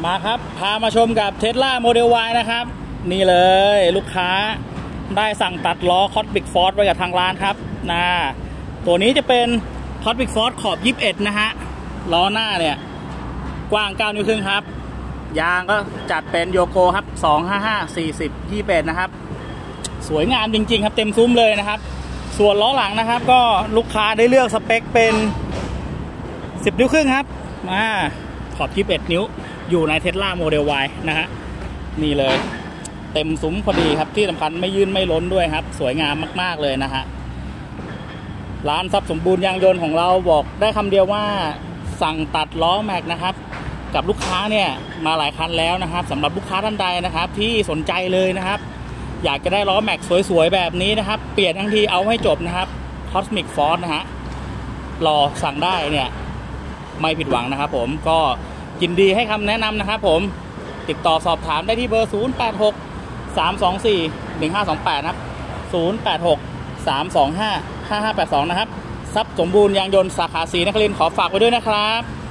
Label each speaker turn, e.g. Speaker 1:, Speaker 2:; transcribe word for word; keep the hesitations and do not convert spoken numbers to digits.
Speaker 1: มาครับพามาชมกับ Tesla Model Y นะครับนี่เลยลูกค้าได้สั่งตัดล้อ Cosmic Force ไว้กับทางร้านครับนะตัวนี้จะเป็น Cosmic Force ขอบยี่สิบเอ็ดนะฮะล้อหน้าเนี่ยกว้างเก้านิ้วครึ่งครับยางก็จัดเป็นโยโกครับสองห้าห้า สี่สิบ ยี่สิบเอ็ดนะครับสวยงามจริงๆครับเต็มซุ้มเลยนะครับส่วนล้อหลังนะครับก็ลูกค้าได้เลือกสเปคเป็นสิบนิ้วครึ่งครับมาขอบยี่สิบเอ็ดนิ้วอยู่ใน Tesla Model Y นะฮะนี่เลยเต็มซุ้มพอดีครับที่สำคัญไม่ยื่นไม่ล้นด้วยครับสวยงามมากๆเลยนะฮะร้านทรัพย์สมบูรณ์ยางยนต์ของเราบอกได้คำเดียวว่าสั่งตัดล้อแม็กนะครับกับลูกค้าเนี่ยมาหลายคันแล้วนะครับสำหรับลูกค้าท่านใดนะครับที่สนใจเลยนะครับอยากจะได้ล้อแม็กสวยๆแบบนี้นะครับเปลี่ยนทั้งทีเอาให้จบนะครับ Cosmic Force นะฮะรอสั่งได้เนี่ยไม่ผิดหวังนะครับผมก็ยินดีให้คำแนะนำนะครับผมติดต่อสอบถามได้ที่เบอร์ศูนย์ แปด หก สาม สอง สี่ หนึ่ง ห้า สอง แปดนะครับศูนย์ แปด หก สาม สอง ห้า ห้า ห้า แปด สองนะครับทรัพย์สมบูรณ์ยางยนต์สาขาศรีนครินทร์ขอฝากไว้ด้วยนะครับ